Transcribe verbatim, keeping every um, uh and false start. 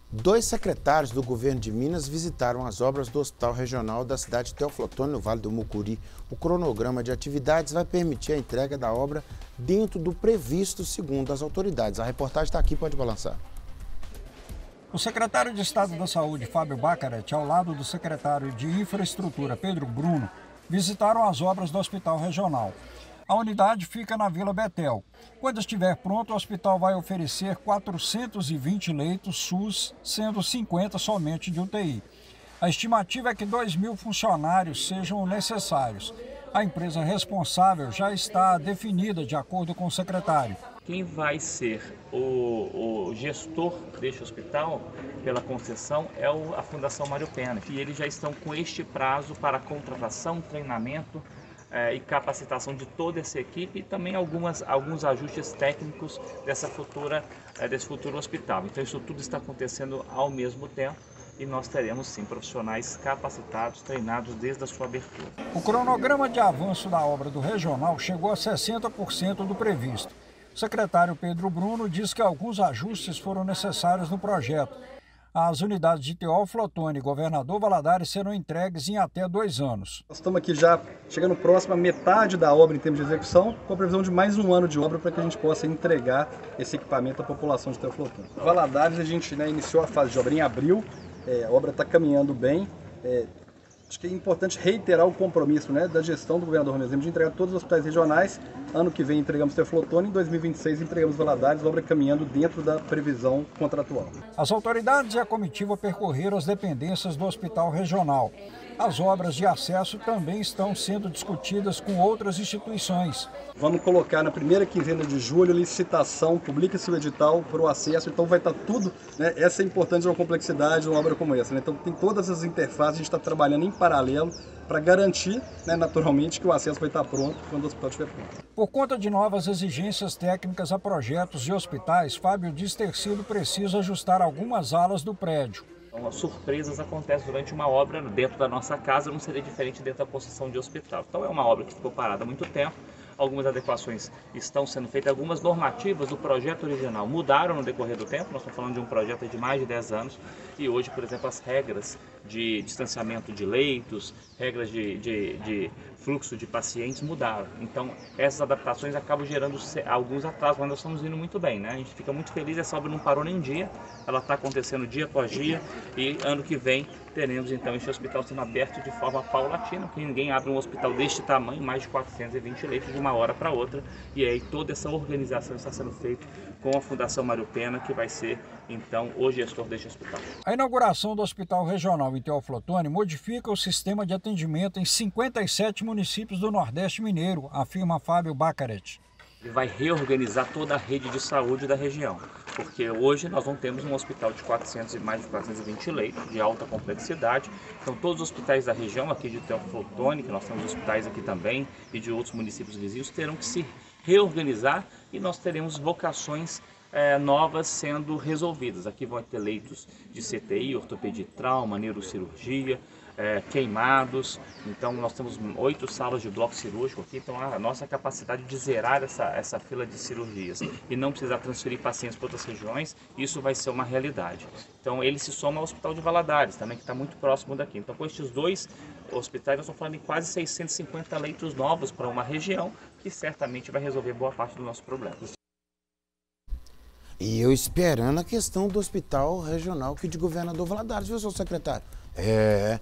Dois secretários do governo de Minas visitaram as obras do Hospital Regional da cidade de Teófilo Otoni, no Vale do Mucuri. O cronograma de atividades vai permitir a entrega da obra dentro do previsto, segundo as autoridades. A reportagem está aqui, pode balançar. O secretário de Estado da Saúde, Fábio Baccarat, ao lado do secretário de Infraestrutura, Pedro Bruno, visitaram as obras do Hospital Regional. A unidade fica na Vila Betel. Quando estiver pronto, o hospital vai oferecer quatrocentos e vinte leitos SUS, sendo cinquenta somente de U T I. A estimativa é que dois mil funcionários sejam necessários. A empresa responsável já está definida de acordo com o secretário. Quem vai ser o, o gestor deste hospital pela concessão é o, a Fundação Mário Pena. E eles já estão com este prazo para contratação, treinamento é, e capacitação de toda essa equipe e também algumas, alguns ajustes técnicos dessa futura, é, desse futuro hospital. Então isso tudo está acontecendo ao mesmo tempo. E nós teremos, sim, profissionais capacitados, treinados desde a sua abertura. O cronograma de avanço da obra do Regional chegou a sessenta por cento do previsto. O secretário Pedro Bruno diz que alguns ajustes foram necessários no projeto. As unidades de Teófilo Otoni e Governador Valadares serão entregues em até dois anos. Nós estamos aqui já chegando próximo à metade da obra em termos de execução, com a previsão de mais um ano de obra para que a gente possa entregar esse equipamento à população de Teófilo Otoni. Valadares, a gente né, iniciou a fase de obra em abril. É, a obra está caminhando bem. É, acho que é importante reiterar o compromisso né, da gestão do governador Romeu Zema de entregar todos os hospitais regionais. Ano que vem entregamos Teófilo Otoni, em dois mil e vinte e seis entregamos Valadares, obra caminhando dentro da previsão contratual. As autoridades e a comitiva percorreram as dependências do Hospital Regional. As obras de acesso também estão sendo discutidas com outras instituições. Vamos colocar na primeira quinzena de julho licitação, publica-se o edital para o acesso, então vai estar tudo, né? Essa é importante de uma complexidade de uma obra como essa, né? Então tem todas as interfaces, a gente está trabalhando em paralelo para garantir, né, naturalmente, que o acesso vai estar pronto quando o hospital estiver pronto. Por conta de novas exigências técnicas a projetos e hospitais, Fábio diz ter sido preciso ajustar algumas alas do prédio. Então, as surpresas acontecem durante uma obra dentro da nossa casa, não seria diferente dentro da construção de hospital. Então é uma obra que ficou parada há muito tempo, algumas adequações estão sendo feitas, algumas normativas do projeto original mudaram no decorrer do tempo, nós estamos falando de um projeto de mais de dez anos, e hoje, por exemplo, as regras de distanciamento de leitos, regras de, de, de fluxo de pacientes mudaram. Então essas adaptações acabam gerando alguns atrasos, mas nós estamos indo muito bem, né? A gente fica muito feliz, essa obra não parou nem um dia, ela está acontecendo dia após dia, e ano que vem teremos então este hospital sendo aberto de forma paulatina, porque ninguém abre um hospital deste tamanho, mais de quatrocentos e vinte leitos de uma hora para outra, e aí toda essa organização está sendo feita com a Fundação Mário Pena, que vai ser então o gestor deste hospital. A inauguração do Hospital Regional em Teófilo Otoni modifica o sistema de atendimento em cinquenta e sete municípios do Nordeste Mineiro, afirma Fábio Baccarat. Ele vai reorganizar toda a rede de saúde da região, porque hoje nós não temos um hospital de quatrocentos e mais de quatrocentos e vinte leitos de alta complexidade. Então todos os hospitais da região, aqui de Teófilo Otoni, que nós temos hospitais aqui também, e de outros municípios vizinhos, terão que se reorganizar e nós teremos vocações é, novas sendo resolvidas. Aqui vão ter leitos de C T I, ortopedia e trauma, neurocirurgia, É, queimados, então nós temos oito salas de bloco cirúrgico aqui, então a nossa capacidade de zerar essa, essa fila de cirurgias e não precisar transferir pacientes para outras regiões, isso vai ser uma realidade. Então ele se soma ao Hospital de Valadares, também que está muito próximo daqui. Então com estes dois hospitais nós estamos falando em quase seiscentos e cinquenta leitos novos para uma região que certamente vai resolver boa parte do nosso problema. E eu esperando a questão do Hospital Regional aqui de Governador Valadares, viu, seu secretário? É...